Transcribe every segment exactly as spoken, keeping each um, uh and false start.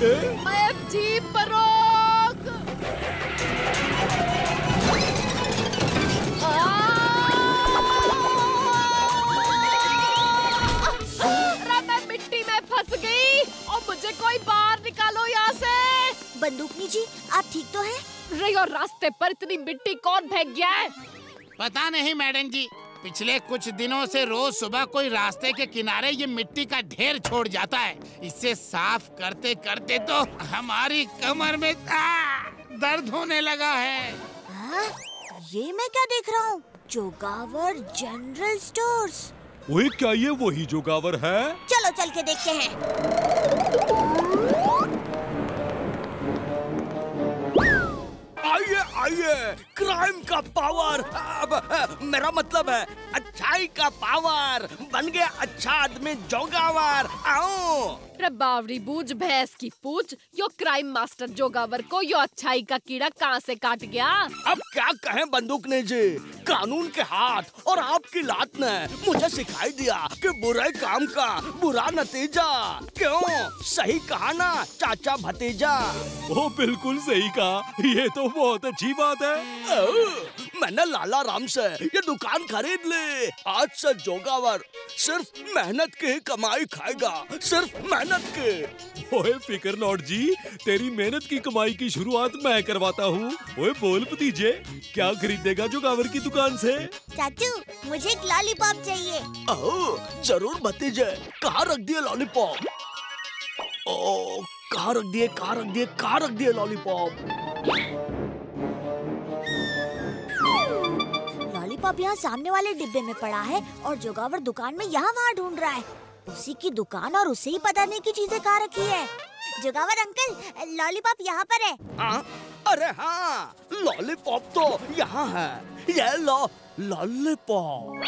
मैं जीप पर रोक। मैं मिट्टी में फंस गई और मुझे कोई बाहर निकालो यहाँ से। बंदूकनी जी, आप ठीक तो हैं? रे, और रास्ते पर इतनी मिट्टी कौन फेंक गया है? पता नहीं मैडम जी, पिछले कुछ दिनों से रोज सुबह कोई रास्ते के किनारे ये मिट्टी का ढेर छोड़ जाता है। इसे साफ करते करते तो हमारी कमर में आ, दर्द होने लगा है। हाँ? ये मैं क्या देख रहा हूँ? Jogawar general stores. ओए, क्या ये वही जोगावर है? चलो चल के देखते हैं। आइए आइए, क्राइम का पावर, अब, अब, मेरा मतलब है अच्छाई का पावर। बन गया अच्छा आदमी जोगावर। आओ। बावरी बूझ भैंस की पूछ, यो क्राइम मास्टर जोगावर को यो अच्छाई का कीड़ा कहाँ से काट गया? अब क्या कहें बंदूकनी जी, कानून के हाथ और आपकी लात ने मुझे सिखाई दिया कि बुरे काम का बुरा नतीजा। क्यों? सही कहा ना चाचा भतीजा? ओ, बिल्कुल सही कहा। ये तो बहुत अच्छी बात है। ओ, मैंने लाला राम से ये दुकान खरीद ली। आज से जोगावर सिर्फ मेहनत की कमाई खाएगा, सिर्फ मेहनत की। ओए फिकर नॉट जी, तेरी मेहनत की कमाई की शुरुआत मैं करवाता हूँ। ओए बोल भतीजे, क्या खरीदेगा जोगावर की दुकान से? चाचू, मुझे एक लॉलीपॉप चाहिए। ओह, जरूर भतीजे। कहाँ रख दिए लॉलीपॉप? ओ, कहाँ रख दिए, कहाँ रख दिए, कहाँ रख दिए लॉलीपॉप? लॉलीपॉप यहाँ सामने वाले डिब्बे में पड़ा है और जोगावर दुकान में यहाँ वहाँ ढूंढ रहा है। उसी की दुकान और उसे ही पता नहीं की चीजें कहाँ रखी है। जोगावर अंकल, लॉलीपॉप यहाँ पर है। हाँ? अरे हाँ, लॉलीपॉप तो यहाँ है। ये लो लॉलीपॉप।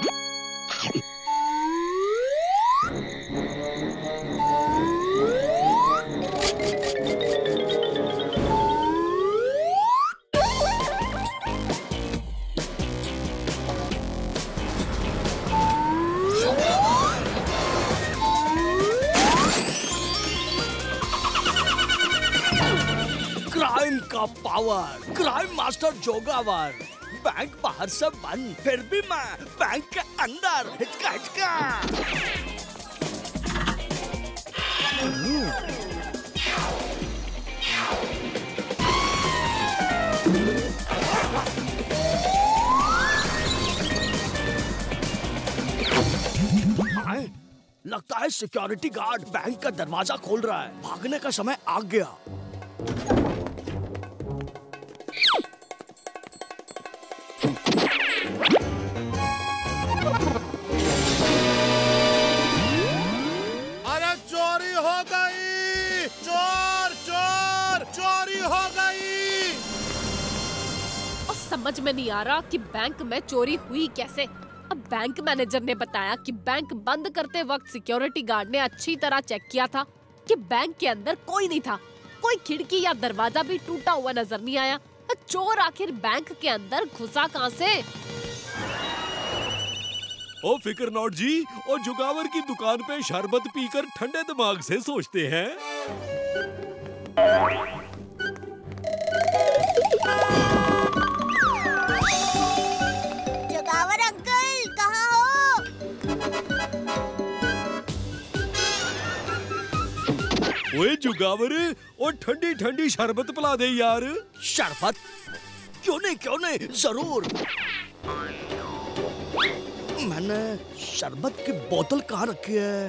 क्राइम का पावर, क्राइम मास्टर जोगावर। बैंक बाहर से बंद, फिर भी मैं बैंक के अंदर। हिचका हिचका। आए, लगता है सिक्योरिटी गार्ड बैंक का दरवाजा खोल रहा है। भागने का समय आ गया। अरे चोरी हो गई! चोर चोर चोरी हो गई! और समझ में नहीं आ रहा कि बैंक में चोरी हुई कैसे। अब बैंक मैनेजर ने बताया कि बैंक बंद करते वक्त सिक्योरिटी गार्ड ने अच्छी तरह चेक किया था कि बैंक के अंदर कोई नहीं था। कोई खिड़की या दरवाजा भी टूटा हुआ नजर नहीं आया। चोर आखिर बैंक के अंदर घुसा कहाँ से? ओ फिकर नॉट जी, और जोगावर की दुकान पे शरबत पीकर ठंडे दिमाग से सोचते हैं। जोगावर अंकल, कहाँ हो? ओए जोगावर, और ठंडी ठंडी शरबत पिला दे यार। शरबत? क्यों नहीं क्यों नहीं, जरूर। मैंने शरबत की बोतल कहाँ रखी है?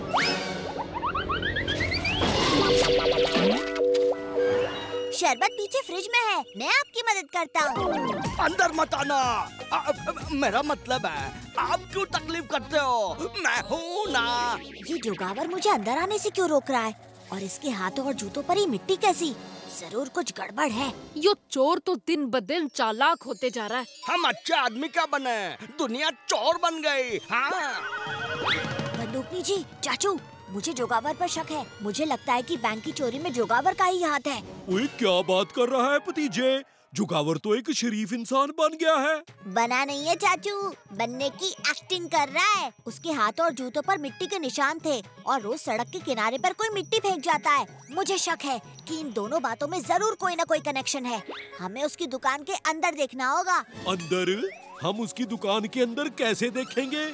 शरबत पीछे फ्रिज में है, मैं आपकी मदद करता हूँ। अंदर मत आना। आ, आ, मेरा मतलब है, आप क्यों तकलीफ करते हो? मैं हूँ ना। ये जोगावर मुझे अंदर आने से क्यों रोक रहा है? और इसके हाथों और जूतों पर ही मिट्टी कैसी? जरूर कुछ गड़बड़ है। यो चोर तो दिन ब दिन चालाक होते जा रहा है। हम अच्छे आदमी क्या बने, दुनिया चोर बन गई। हाँ। बंदूकनी जी, चाचू, मुझे जोगावर पर शक है। मुझे लगता है कि बैंक की चोरी में जोगावर का ही हाथ है। ओए क्या बात कर रहा है भतीजे? जुगावर तो एक शरीफ इंसान बन गया है। बना नहीं है चाचू, बनने की एक्टिंग कर रहा है। उसके हाथों और जूतों पर मिट्टी के निशान थे और रोज सड़क के किनारे पर कोई मिट्टी फेंक जाता है। मुझे शक है कि इन दोनों बातों में जरूर कोई न कोई कनेक्शन है। हमें उसकी दुकान के अंदर देखना होगा। अंदर? हम उसकी दुकान के अंदर कैसे देखेंगे?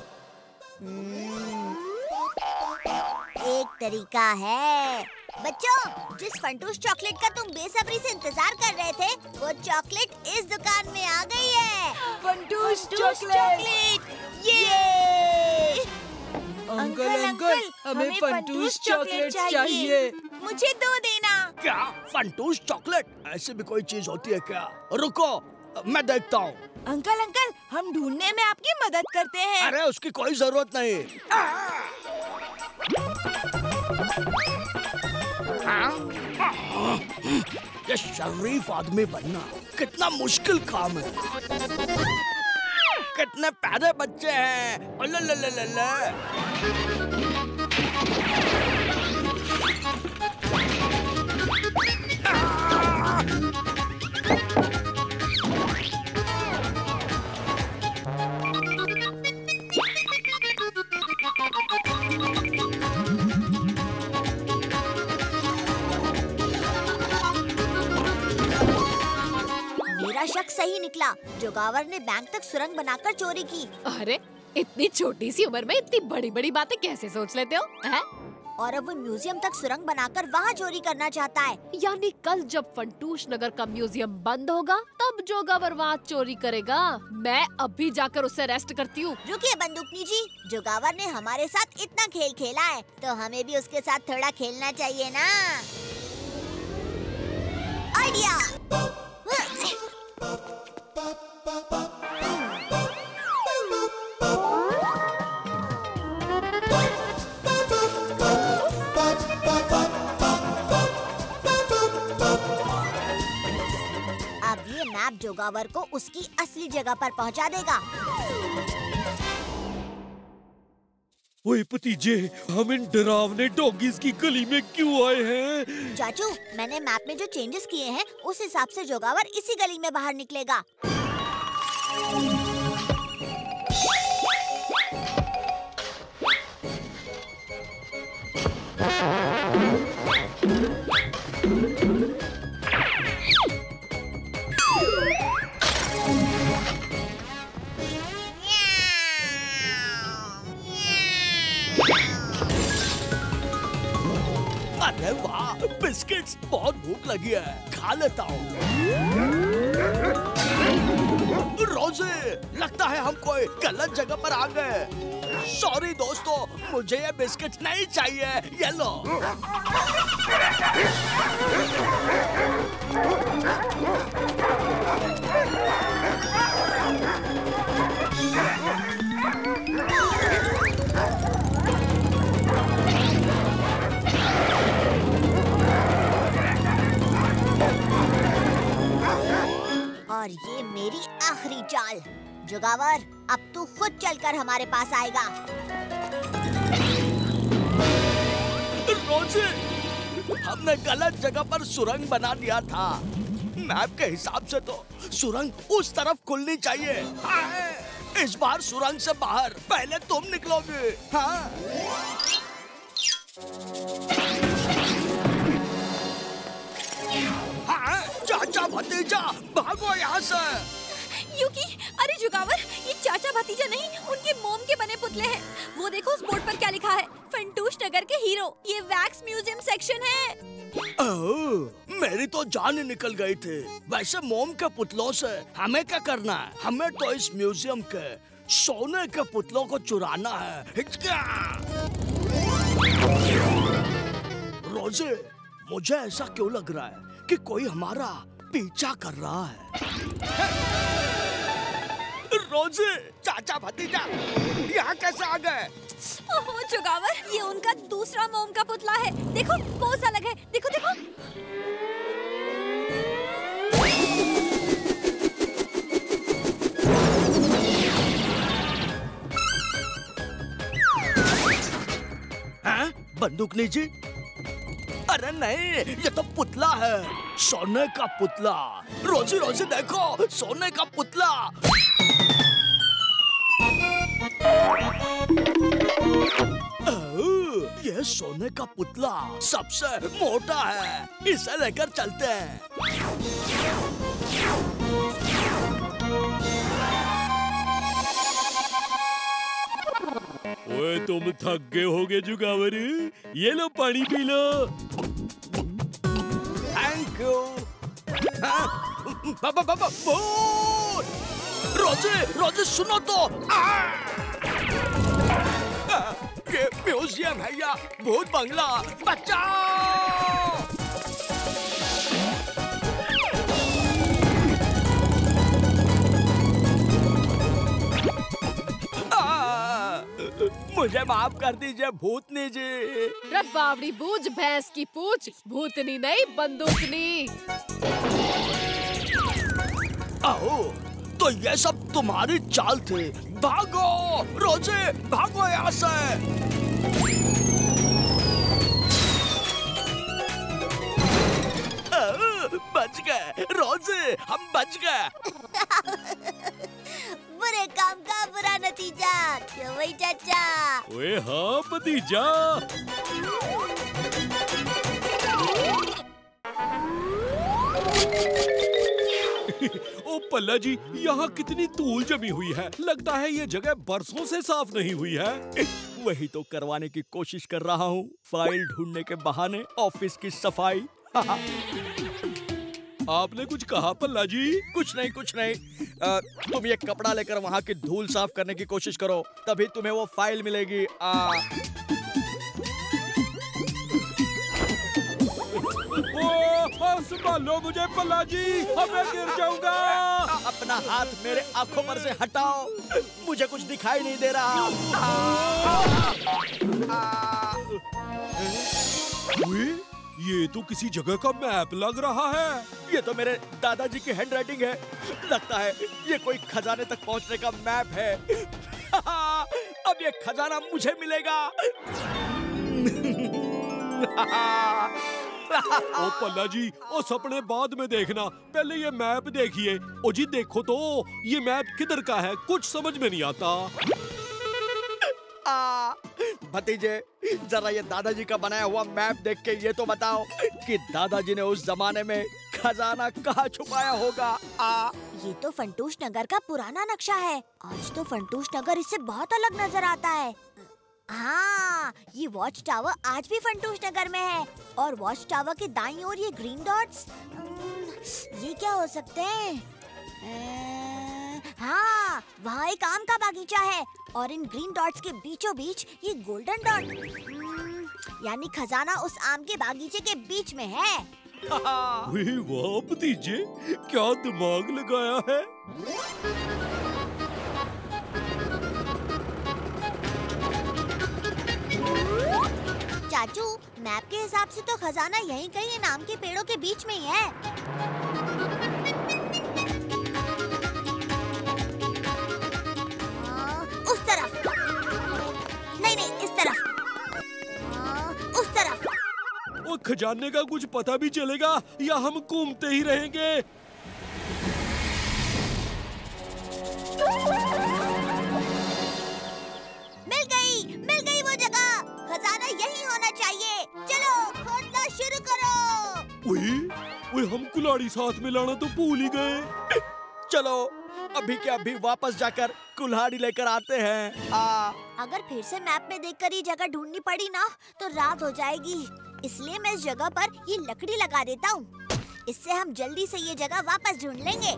एक तरीका है। बच्चों, जिस फंटूस चॉकलेट का तुम बेसब्री से इंतजार कर रहे थे, वो चॉकलेट इस दुकान में आ गई है। फंटूस चॉकलेट! ये! अंकल अंकल, हमें फंटूस चॉकलेट चाहिए। मुझे दो देना। क्या फंटूस चॉकलेट? ऐसी भी कोई चीज होती है क्या? रुको, मैं देखता हूँ। अंकल अंकल, हम ढूंढने में आपकी मदद करते हैं। अरे उसकी कोई जरूरत नहीं। ये शरीफ आदमी बनना कितना मुश्किल काम है। कितने प्यारे बच्चे हैं। अल्लाह। मेरा शक सही निकला। जोगावर ने बैंक तक सुरंग बनाकर चोरी की। अरे, इतनी छोटी सी उम्र में इतनी बड़ी बड़ी बातें कैसे सोच लेते हो? है? और अब वो म्यूजियम तक सुरंग बनाकर वहाँ चोरी करना चाहता है। यानी कल जब फंटूश नगर का म्यूजियम बंद होगा, तब जोगावर वहाँ चोरी करेगा। मैं अभी जाकर उसे अरेस्ट करती हूँ। रुकिए बंदूकनी जी, जोगावर ने हमारे साथ इतना खेल खेला है, तो हमें भी उसके साथ थोड़ा खेलना चाहिए ना। आइडिया! अब ये मैप जोगावर को उसकी असली जगह पर पहुंचा देगा। ओए भतीजे, हम इन डरावने डॉगीज की गली में क्यों आए हैं? चाचू, मैंने मैप में जो चेंजेस किए हैं, उस हिसाब से जोगावर इसी गली में बाहर निकलेगा। अरे वाह, बिस्किट्स! बहुत भूख लगी है, खा लेता हूँ। रोज़े, लगता है हम कोई गलत जगह पर आ गए। सॉरी दोस्तों, मुझे ये बिस्किट्स नहीं चाहिए। ये लो। और ये मेरी आखिरी चाल। जोगावर, अब तू खुद चलकर हमारे पास आएगा। रोज़े, हमने गलत जगह पर सुरंग बना दिया था। मैप के हिसाब से तो सुरंग उस तरफ खुलनी चाहिए। हाँ, इस बार सुरंग से बाहर पहले तुम निकलोगे। हाँ। हाँ, चाचा भतीजा, भागो यहाँ से। यूकी, अरे जुगावर, ये चाचा भतीजा नहीं, उनके मोम के बने पुतले हैं। वो देखो उस बोर्ड पर क्या लिखा है, फंटूश नगर के हीरो। ये वैक्स म्यूजियम सेक्शन है। ओह, मेरी तो जान ही निकल गई थी। वैसे मोम के पुतलों से हमें क्या करना है? हमें तो इस म्यूजियम के सोने के पुतलों को चुराना है। रोज़े, मुझे ऐसा क्यों लग रहा है कि कोई हमारा पीछा कर रहा है। रोज़े, चाचा भतीजा, यहाँ कैसे आ गए? ओहो जुगावर, ये उनका दूसरा मोम का पुतला है। देखो, पोज अलग है। देखो देखो। हैं? बंदूकनी जी? अरे नहीं, ये तो पुतला है। सोने का पुतला। रोजी रोजी देखो, सोने का पुतला। ये सोने का पुतला सबसे मोटा है, इसे लेकर चलते हैं। ओए तुम थक गए होगे जुगावर, ये लो पानी पी लो। Thank you. बाबा बाबा रोजी रोजी सुनो तो। ये म्यूजियम है या भूत बंगला? बचाओ! मुझे माफ कर दीजिए भूतनी जी। रे बावड़ी बूझ भैंस की पूछ, भूतनी नहीं बंदूकनी। आओ, तो ये सब तुम्हारी चाल थी। भागो रोजी, भागो यहाँ से। बच गए रोजी, हम बच गए। बुरे काम का बुरा नतीजा, क्यों भाई चाचा? ओए हाँ भतीजा। ओ पल्ला जी, यहाँ कितनी धूल जमी हुई है। लगता है ये जगह बरसों से साफ नहीं हुई है। वही तो करवाने की कोशिश कर रहा हूँ, फाइल ढूंढने के बहाने ऑफिस की सफाई। आपने कुछ कहा पल्ला जी? कुछ नहीं कुछ नहीं। आ, तुम ये कपड़ा लेकर वहाँ की धूल साफ करने की कोशिश करो, तभी तुम्हें वो फाइल मिलेगी। आ... संभालो मुझे पल्ला जी, मैं गिर जाऊंगा। अपना हाथ मेरे आंखों पर से हटाओ, मुझे कुछ दिखाई नहीं दे रहा। ये तो किसी जगह का मैप लग रहा है। ये तो मेरे दादाजी की हैंडराइटिंग है। लगता है ये कोई खजाने तक पहुंचने का मैप है। अब ये खजाना मुझे मिलेगा। ओ पल्ला जी, ओ सपने बाद में देखना, पहले ये मैप देखिए। ओ जी देखो तो, ये मैप किधर का है, कुछ समझ में नहीं आता। आ, भतीजे, जरा ये दादाजी का बनाया हुआ मैप देख के ये तो बताओ कि दादाजी ने उस जमाने में खजाना कहाँ छुपाया होगा। आ, ये तो फंटूश नगर का पुराना नक्शा है। आज तो फंटूश नगर इससे बहुत अलग नजर आता है। हाँ, ये वॉच टावर आज भी फंटूश नगर में है। और वॉच टावर के दाईं ओर ये ग्रीन डॉट्स, ये क्या हो सकते हैं? हाँ, वहाँ एक आम का बागीचा है और इन ग्रीन डॉट्स के बीचों बीच ये गोल्डन डॉट, यानी खजाना उस आम के बागीचे के बीच में है। वाह भतीजे, क्या दिमाग लगाया है। चाचू, मैप के हिसाब से तो खजाना यहीं कहीं इन आम के पेड़ों के बीच में ही है। आ, उस तरफ। नहीं नहीं, इस तरफ। आ, उस तरफ। वो खजाने का कुछ पता भी चलेगा या हम घूमते ही रहेंगे? मिल गई, मिल गई वो जगह। खजाना यही होना चाहिए। चलो खोदना शुरू करो। ओए, ओए हम कुल्हाड़ी साथ में लाना तो भूल ही गए। चलो अभी के अभी वापस जाकर कुल्हाड़ी लेकर आते हैं। आ, अगर फिर से मैप में देखकर ये जगह ढूंढनी पड़ी ना तो रात हो जाएगी। इसलिए मैं इस जगह पर ये लकड़ी लगा देता हूँ। इससे हम जल्दी से ये जगह वापस ढूंढ लेंगे।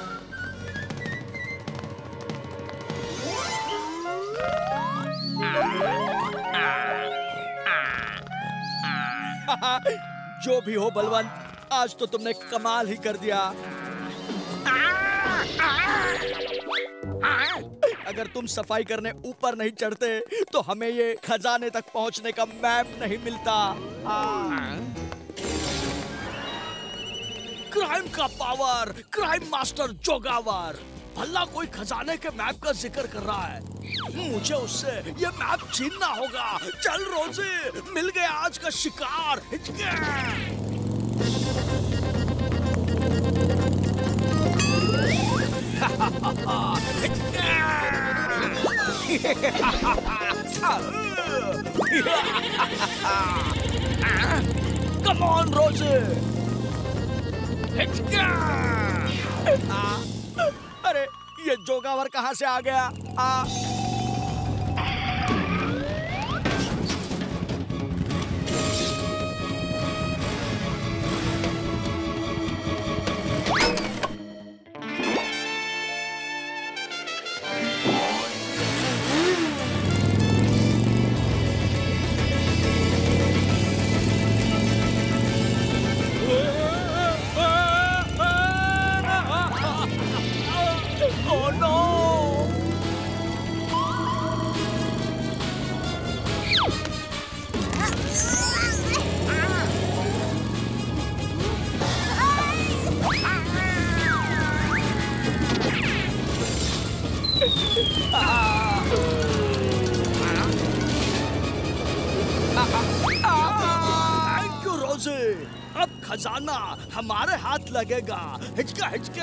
जो भी हो बलवंत, आज तो तुमने कमाल ही कर दिया। अगर तुम सफाई करने ऊपर नहीं चढ़ते तो हमें ये खजाने तक पहुंचने का मैप नहीं मिलता। क्राइम का पावर, क्राइम मास्टर जोगावर। भला कोई खजाने के मैप का जिक्र कर रहा है, मुझे उससे ये मैप छीनना होगा। चल रोजी, मिल गया आज का शिकार। कम ऑन रोजे। अरे ये जोगावर कहाँ से आ गया? आ अब खजाना हमारे हाथ लगेगा। हिचका हिचका।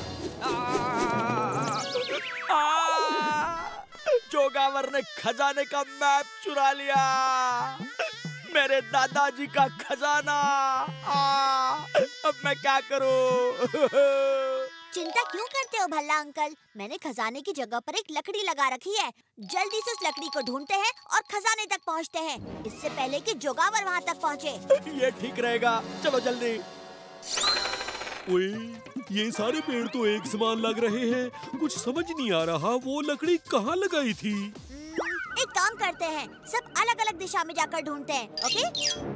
जोगावर ने खजाने का मैप चुरा लिया, मेरे दादाजी का खजाना। आ, अब मैं क्या करूं? चिंता क्यों करते हो भल्ला अंकल? मैंने खजाने की जगह पर एक लकड़ी लगा रखी है। जल्दी से उस लकड़ी को ढूंढते हैं और खजाने तक पहुंचते हैं, इससे पहले कि जोगावर वहां तक पहुंचे। ये ठीक रहेगा, चलो जल्दी। ओए, ये सारे पेड़ तो एक समान लग रहे हैं। कुछ समझ नहीं आ रहा वो लकड़ी कहाँ लगाई थी। एक काम करते हैं, सब अलग अलग दिशा में जाकर ढूंढते हैं, ओके?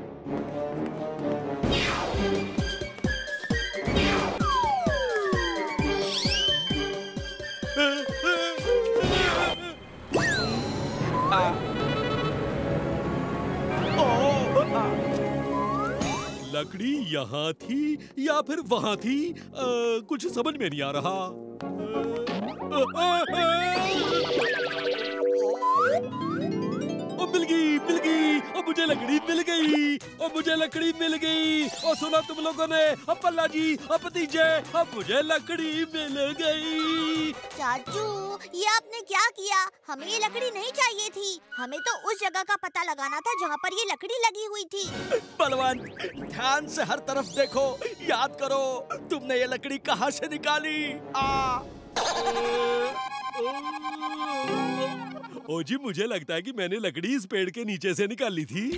लकड़ी यहाँ थी या फिर वहाँ थी? आ, कुछ समझ में नहीं आ रहा। आ, आ, आ, ओ, मिल गई, मिल गई। अब मुझे लकड़ी मिल गई। और मुझे लकड़ी मिल गई। और सुना तुम लोगों ने? अब पल्ला जी, अब भतीजे, अब मुझे लकड़ी मिल गई। चाचू, ये आपने क्या किया? हमें ये लकड़ी नहीं चाहिए थी। हमें तो उस जगह का पता लगाना था जहाँ पर ये लकड़ी लगी हुई थी। बलवान, ध्यान से हर तरफ देखो, याद करो तुमने ये लकड़ी कहाँ से निकाली? आ ओ जी, मुझे लगता है कि मैंने लकड़ी इस पेड़ के नीचे से निकाली थी।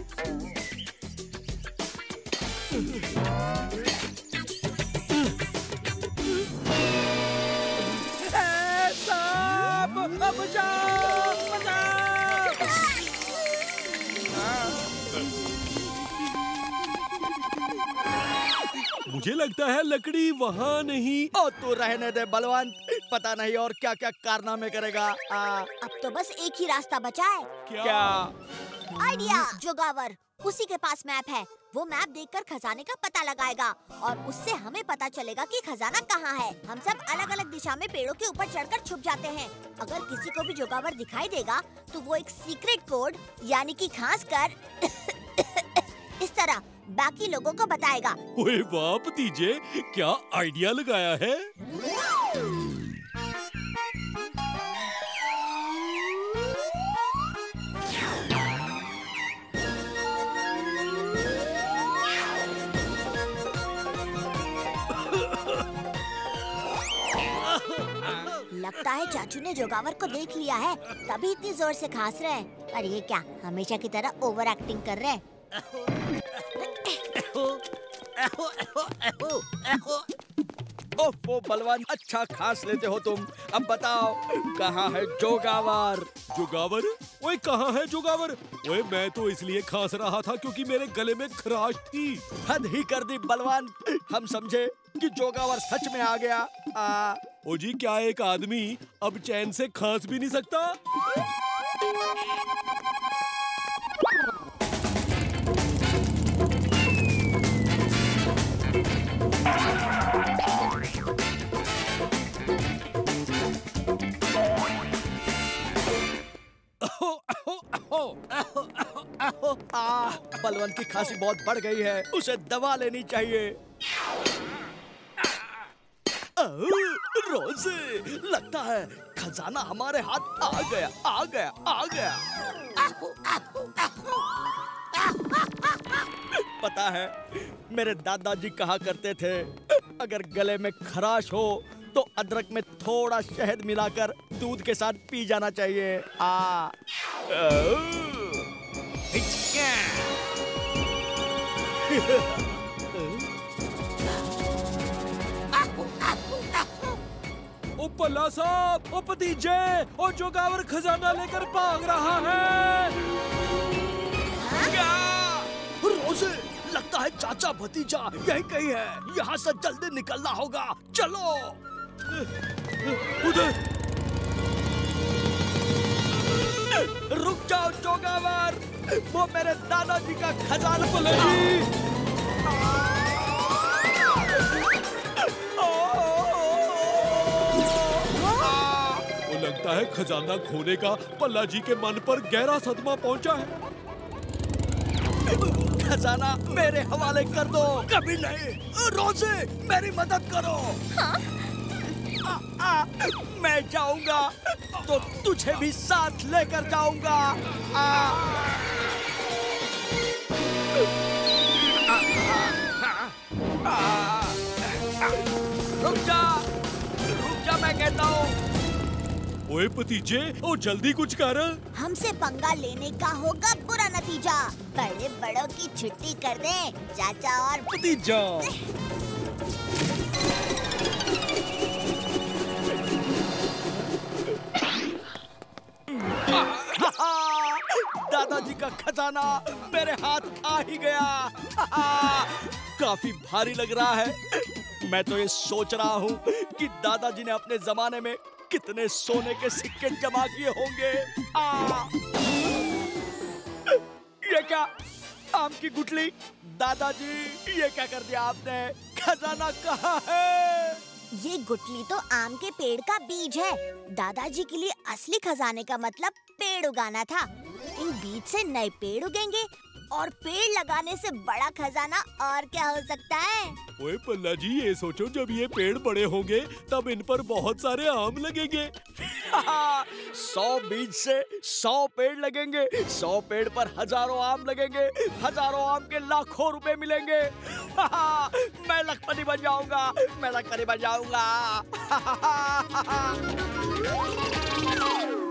मुझे लगता है लकड़ी वहाँ नहीं। ओ तू रहने दे बलवान, पता नहीं और क्या क्या कारनामे करेगा। आ, अब तो बस एक ही रास्ता बचा है। क्या? क्या? आइडिया! जोगावर, उसी के पास मैप है। वो मैप देखकर खजाने का पता लगाएगा और उससे हमें पता चलेगा कि खजाना कहाँ है। हम सब अलग अलग दिशा में पेड़ों के ऊपर चढ़कर छुप जाते हैं। अगर किसी को भी जोगावर दिखाई देगा तो वो एक सीक्रेट कोड यानी कि खास कर इस तरह बाकी लोगों को बताएगा। ओए वाह भतीजे, क्या आइडिया लगाया है। लगता है चाचू ने जोगावर को देख लिया है, तभी इतनी जोर से खांस रहे हैं। और ये क्या, हमेशा की तरह ओवर एक्टिंग कर रहे हैं। ओफो बलवान, अच्छा खास लेते हो तुम। अब बताओ कहाँ है जोगावर? जोगावर? ओए कहाँ है जोगावर? ओए मैं तो इसलिए खांस रहा था क्योंकि मेरे गले में खराश थी। हद ही कर दी बलवान, हम समझे कि जोगावर सच में आ गया। आ... ओ जी, क्या एक आदमी अब चैन से खांस भी नहीं सकता? आ, बलवंत की खांसी बहुत बढ़ गई है, उसे दवा लेनी चाहिए। रोजी, लगता है खजाना हमारे हाथ आ गया, आ गया, आ गया। पता है, मेरे दादाजी कहा करते थे, अगर गले में खराश हो तो अदरक में थोड़ा शहद मिलाकर दूध के साथ पी जाना चाहिए। आ ओ पल्ला साहब, ओ भतीजे, ओ जोगावर खजाना लेकर भाग रहा है। क्या? रोज़े, लगता है चाचा भतीजा यही कहीं है। यहाँ से जल्दी निकलना होगा, चलो। उधर रुक जाओ जोगावर, वो मेरे दादाजी का खजाना। वो लगता है खजाना खोने का पल्ला जी के मन पर गहरा सदमा पहुंचा है। खजाना मेरे हवाले कर दो। कभी नहीं। रोज़े, मेरी मदद करो। हाँ? आ, आ, मैं जाऊंगा तो तुझे भी साथ लेकर जाऊंगा। आ, आ, आ, रुक जा, रुक जा, मैं कहता हूँ। ओए भतीजे, ओ जल्दी कुछ कर। हमसे पंगा लेने का होगा बुरा नतीजा। बड़े बड़ों की छुट्टी कर दे चाचा और भतीजा। दादाजी का खजाना मेरे हाथ आ ही गया। काफी भारी लग रहा है। मैं तो ये सोच रहा हूँ कि दादाजी ने अपने जमाने में कितने सोने के सिक्के जमा किए होंगे। आ! ये क्या? आम की गुठली? दादाजी, ये क्या कर दिया आपने? खजाना कहाँ है? ये गुठली तो आम के पेड़ का बीज है। दादाजी के लिए असली खजाने का मतलब पेड़ उगाना था। इन बीज से नए पेड़ उगेंगे और पेड़ लगाने से बड़ा खजाना और क्या हो सकता है? ओए पल्ला जी, ये सोचो, जब ये पेड़ बड़े होंगे तब इन पर बहुत सारे आम लगेंगे। सौ बीज से सौ पेड़ लगेंगे, सौ पेड़ पर हजारों आम लगेंगे, हजारों आम के लाखों रुपए मिलेंगे। मैं लखपति बन जाऊंगा, मैं लखपति बन जाऊंगा।